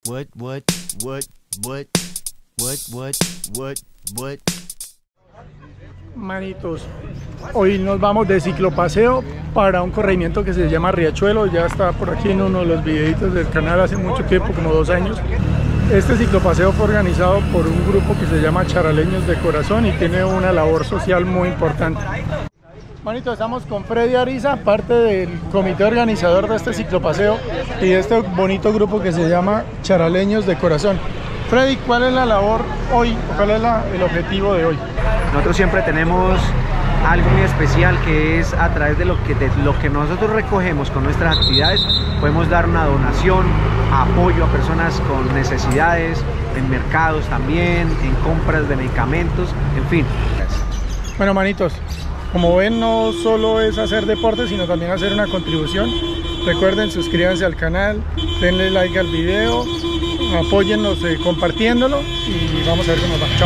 Manitos, hoy nos vamos de ciclopaseo para un corregimiento que se llama Riachuelo. Ya está por aquí en uno de los videitos del canal hace mucho tiempo, como 2 años. Este ciclopaseo fue organizado por un grupo que se llama Charaleños de Corazón y tiene una labor social muy importante. Manito, estamos con Freddy Ariza, parte del comité organizador de este ciclopaseo y de este bonito grupo que se llama Charaleños de Corazón. Freddy, ¿cuál es la labor hoy? ¿Cuál es el objetivo de hoy? Nosotros siempre tenemos algo muy especial, que es a través de lo que nosotros recogemos con nuestras actividades, podemos dar una donación, apoyo a personas con necesidades, en mercados también, en compras de medicamentos, en fin. Bueno, manitos, como ven, no solo es hacer deporte, sino también hacer una contribución. Recuerden, suscríbanse al canal, denle like al video, apóyennos compartiéndolo y vamos a ver cómo nos va. Chao.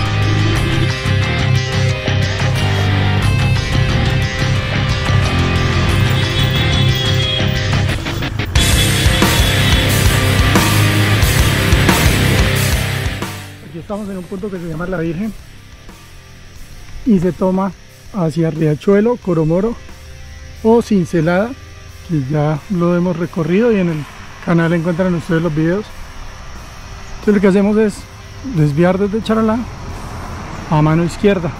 Aquí estamos en un punto que se llama La Virgen y se toma hacia Riachuelo, Coromoro o Cincelada, que ya lo hemos recorrido y en el canal encuentran ustedes los videos. Entonces lo que hacemos es desviar desde Charalá a mano izquierda.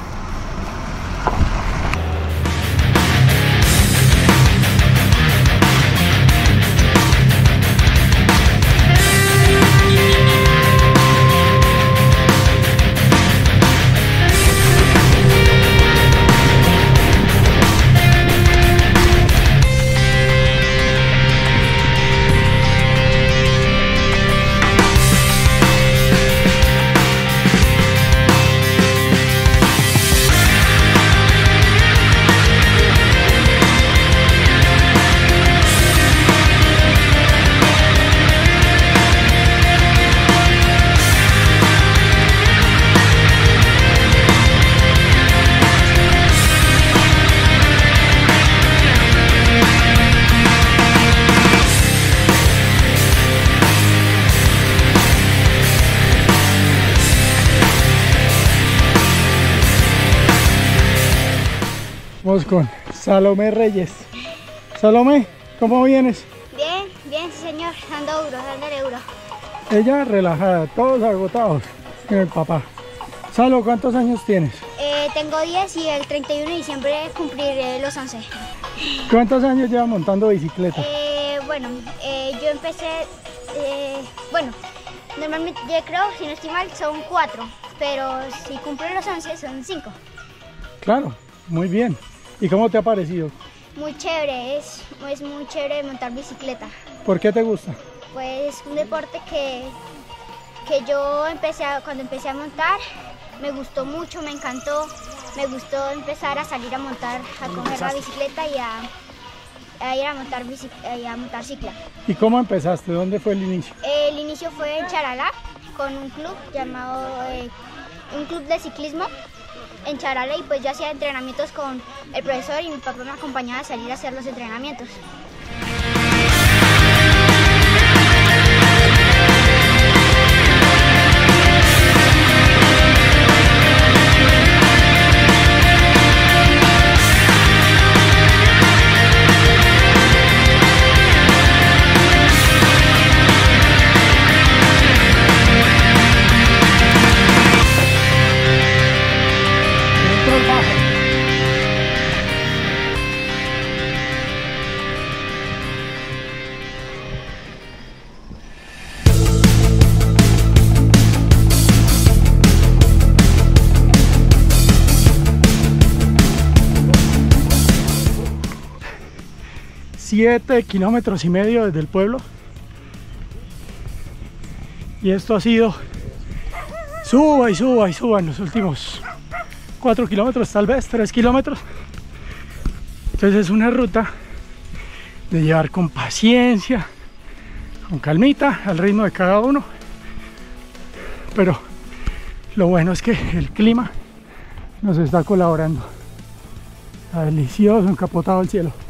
Vamos con Salomé Reyes. Salomé, ¿cómo vienes? Bien, bien, sí señor, dándole duro. Ella relajada, todos agotados en el papá. Salo, ¿cuántos años tienes? Tengo 10 y el 31 de diciembre cumpliré los 11. ¿Cuántos años llevas montando bicicleta? Yo empecé, normalmente yo creo, si no estoy mal, son 4, pero si cumplo los 11 son 5. Claro, muy bien. ¿Y cómo te ha parecido? Muy chévere, es muy chévere montar bicicleta. ¿Por qué te gusta? Pues un deporte que yo cuando empecé a montar, me gustó mucho, me encantó, me gustó empezar a salir a montar, a coger la bicicleta y a ir a montar cicla. ¿Y cómo empezaste? ¿Dónde fue el inicio? El inicio fue en Charalá, con un club llamado un club de ciclismo en Charalá, y pues yo hacía entrenamientos con el profesor y mi papá me acompañaba a salir a hacer los entrenamientos. ...7,5 kilómetros desde el pueblo, y esto ha sido suba y suba y suba en los últimos 4 kilómetros, tal vez 3 kilómetros. Entonces es una ruta de llevar con paciencia, con calmita, al ritmo de cada uno, pero lo bueno es que el clima nos está colaborando. Está delicioso, encapotado el cielo.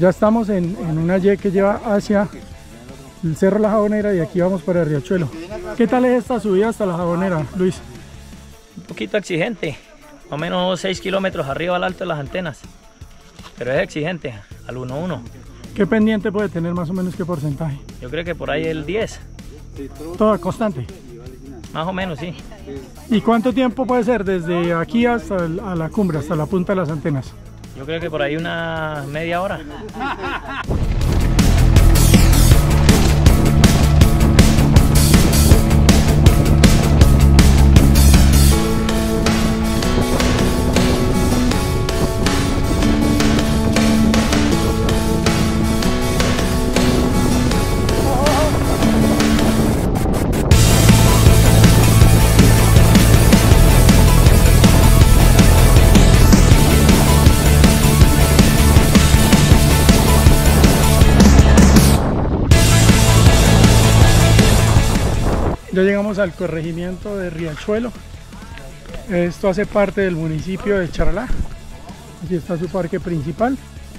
Ya estamos en una Y que lleva hacia el Cerro La Jabonera y aquí vamos para Riachuelo. ¿Qué tal es esta subida hasta La Jabonera, Luis? Un poquito exigente, más o menos 6 kilómetros arriba al alto de las antenas, pero es exigente, al 1-1. ¿Qué pendiente puede tener más o menos, qué porcentaje? Yo creo que por ahí el 10. ¿Toda constante? Más o menos, sí. ¿Y cuánto tiempo puede ser desde aquí hasta a la cumbre, hasta la punta de las antenas? Yo creo que por ahí una media hora. Ya llegamos al corregimiento de Riachuelo. Esto hace parte del municipio de Charalá. Aquí está su parque principal.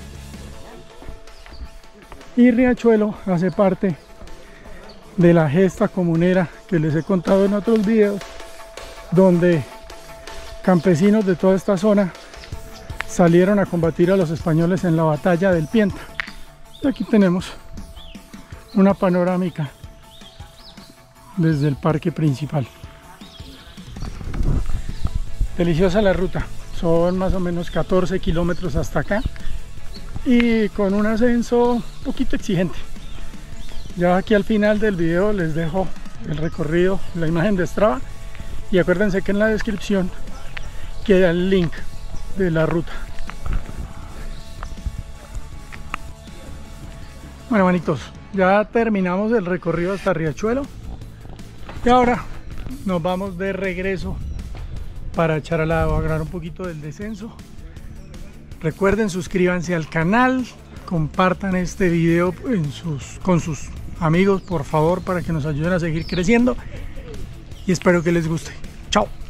Y Riachuelo hace parte de la gesta comunera que les he contado en otros videos, donde campesinos de toda esta zona salieron a combatir a los españoles en la batalla del Pienta. Y aquí tenemos una panorámica desde el parque principal. Deliciosa la ruta, son más o menos 14 kilómetros hasta acá y con un ascenso un poquito exigente. Ya aquí al final del video les dejo el recorrido, la imagen de Strava, y acuérdense que en la descripción queda el link de la ruta. Bueno, manitos, ya terminamos el recorrido hasta Riachuelo. Y ahora nos vamos de regreso para Charalá, a agarrar un poquito del descenso. Recuerden, suscríbanse al canal, compartan este video con sus amigos, por favor, para que nos ayuden a seguir creciendo. Y espero que les guste. Chao.